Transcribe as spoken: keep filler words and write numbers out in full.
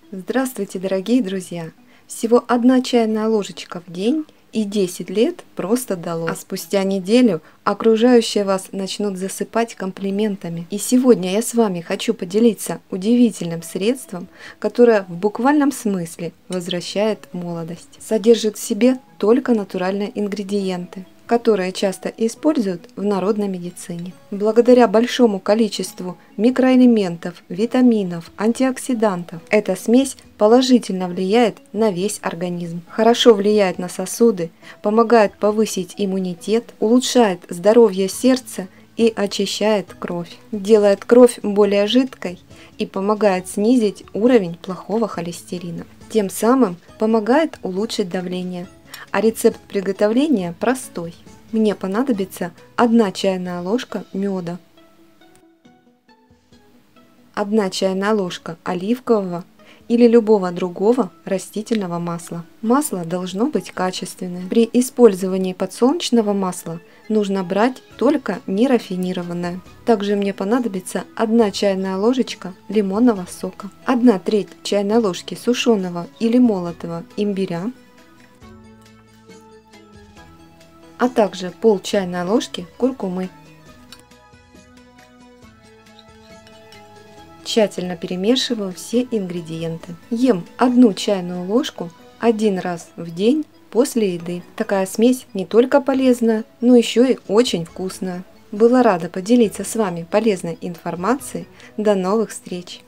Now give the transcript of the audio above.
Здравствуйте, дорогие друзья! Всего одна чайная ложечка в день и десять лет просто дало. А спустя неделю окружающие вас начнут засыпать комплиментами. И сегодня я с вами хочу поделиться удивительным средством, которое в буквальном смысле возвращает молодость. Содержит в себе только натуральные ингредиенты, которые часто используют в народной медицине. Благодаря большому количеству микроэлементов, витаминов, антиоксидантов, эта смесь положительно влияет на весь организм, хорошо влияет на сосуды, помогает повысить иммунитет, улучшает здоровье сердца и очищает кровь, делает кровь более жидкой и помогает снизить уровень плохого холестерина. Тем самым помогает улучшить давление. А рецепт приготовления простой. Мне понадобится одна чайная ложка меда, одна чайная ложка оливкового или любого другого растительного масла. Масло должно быть качественное. При использовании подсолнечного масла нужно брать только нерафинированное. Также мне понадобится одна чайная ложечка лимонного сока, одна треть чайной ложки сушеного или молотого имбиря, а также пол чайной ложки куркумы. Тщательно перемешиваю все ингредиенты. Ем одну чайную ложку один раз в день после еды. Такая смесь не только полезная, но еще и очень вкусная. Была рада поделиться с вами полезной информацией. До новых встреч!